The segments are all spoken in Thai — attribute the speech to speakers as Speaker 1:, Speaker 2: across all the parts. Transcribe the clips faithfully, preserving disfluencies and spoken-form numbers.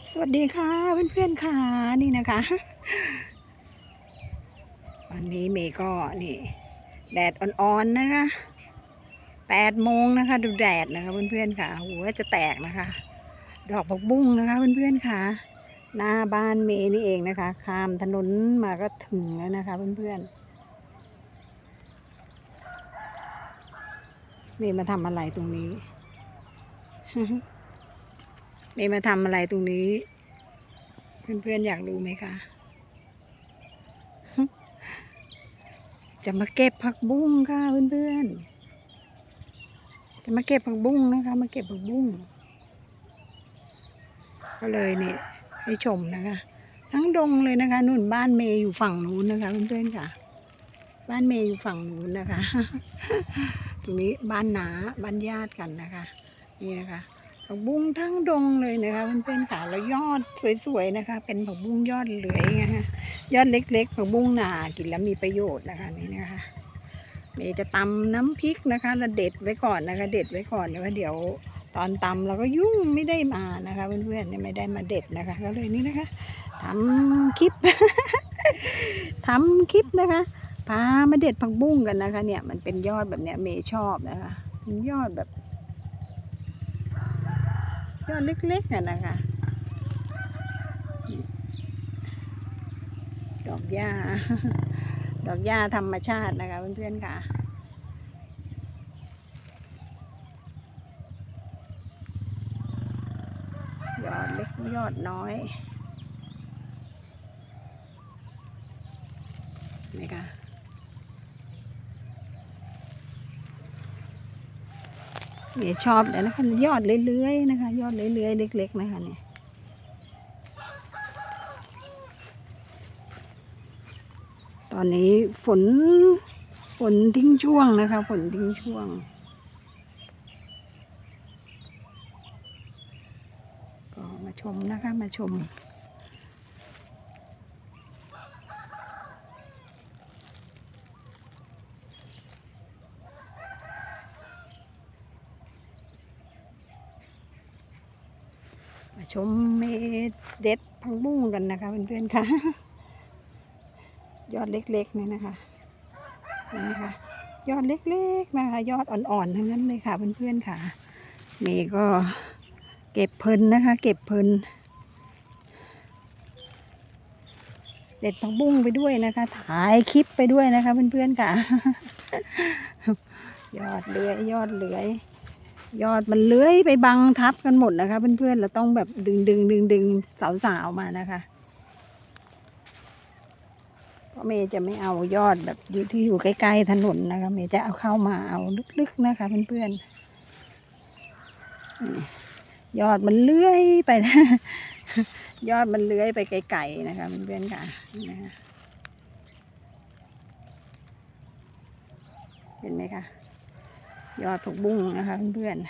Speaker 1: สวัสดีค่ะเพื่อนๆค่ะนี่นะคะวันนี้เมย์ก็นี่แดดอ่อนๆนะคะแปดโมงนะคะดูแดดนะคะเพื่อนๆค่ะหัวจะแตกนะคะดอกผักบุ้งนะคะเพื่อนๆค่ะหน้าบ้านเมย์นี่เองนะคะข้ามถนนมาก็ถึงแล้วนะคะเพื่อนๆเมย์มาทำอะไรตรงนี้เมย์มาทำอะไรตรงนี้เพื่อนๆอยากรู้ไหมคะจะมาเก็บผักบุ้งค่ะเพื่อนๆจะมาเก็บผักบุ้งนะคะมาเก็บผักบุ้งก็เลยเนี่ยให้ชมนะคะทั้งดงเลยนะคะนู่นบ้านเมย์อยู่ฝั่งนู้นนะคะเพื่อนๆค่ะบ้านเมย์อยู่ฝั่งนู้นนะคะตรงนี้บ้านน้าบ้านญาติกันนะคะนี่นะคะผักบุ้งทั้งดงเลยนะคะเพื่อนๆค่ะแล้วยอดสวยๆนะคะเป็นผักบุ้งยอดเหลือยนะคะยอดเล็กๆผักบุ้งหนากินแล้วมีประโยชน์นะคะนี่นะคะเมย์จะตำน้ำพริกนะคะแล้วเด็ดไว้ก่อนนะคะเด็ดไว้ก่อนนะคะเดี๋ยวตอนตำเราก็ยุ่งไม่ได้มานะคะเพื่อนๆไม่ได้มาเด็ดนะคะก็เลยนี่นะคะทำคลิป ทำคลิปนะคะพามาเด็ดผักบุ้งกันนะคะเนี่ยมันเป็นยอดแบบเนี้ยเมย์ชอบนะคะยอดแบบยอดเล็กๆน่ะนะคะดอกหญ้า ดอกหญ้าธรรมชาตินะคะเพื่อนๆค่ะยอดเล็กยอดน้อยนี่ค่ะเนี่ยชอบเลยนะคะยอดเลื้อยๆนะคะยอดเลื้อยๆเล็กๆนะคะเนี่ยตอนนี้ฝนฝนทิ้งช่วงนะคะฝนทิ้งช่วงก็มาชมนะคะมาชมมาชมเมเด็ดผักบุ้งกันนะคะเพื่อนๆค่ะยอดเล็กๆเนี่ยนะคะนี่นะคะยอดเล็กๆนะคะยอดอ่อนๆทั้งนั้นเลยค่ะเพื่อนๆค่ะเมย์ก็เก็บเพลินนะคะเก็บเพลินเด็ดผักบุ้งไปด้วยนะคะถ่ายคลิปไปด้วยนะคะเพื่อนๆค่ะยอดเลื้อยยอดเลื้อยยอดมันเลื้อยไปบังทับกันหมดนะคะเพื่อนๆเราต้องแบบดึงดึงดึงดึงสาวๆมานะคะเพราะเมย์จะไม่เอายอดแบบที่อยู่ใกล้ๆถนนนะคะเมย์จะเอาเข้ามาเอาลึกๆนะคะเพื่อนๆยอดมันเลื้อยไป ยอดมันเลื้อยไปไกลๆนะคะเพื่อนๆค่ะเห็นไหมคะยอดผักบุ้งนะคะเพื่อน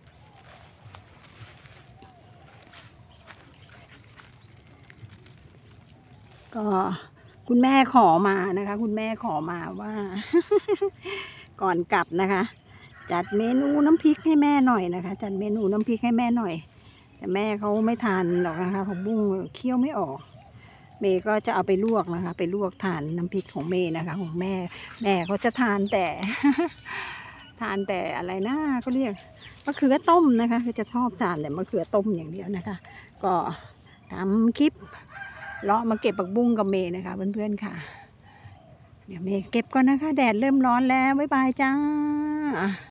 Speaker 1: ๆก็คุณแม่ขอมานะคะคุณแม่ขอมาว่า ก่อนกลับนะคะจัดเมนูน้ำพริกให้แม่หน่อยนะคะจัดเมนูน้ำพริกให้แม่หน่อยแต่แม่เขาไม่ทานหรอกนะคะผักบุ้งเคี้ยวไม่ออกเมย์ก็จะเอาไปลวกนะคะไปลวกทานน้ำพริกของเมย์นะคะของแม่แม่เขาจะทานแต่ ทานแต่อะไรนะเขาเรียกมะเขือต้มนะคะเขาจะชอบทานแต่มะเขือต้มอย่างเดียวนะคะก็ทำคลิปเลาะมาเก็บผักบุ้งกับเมย์นะคะเพื่อนๆค่ะเดี๋ยวเมย์เก็บก่อนนะคะแดดเริ่มร้อนแล้วบ๊ายบายจ้า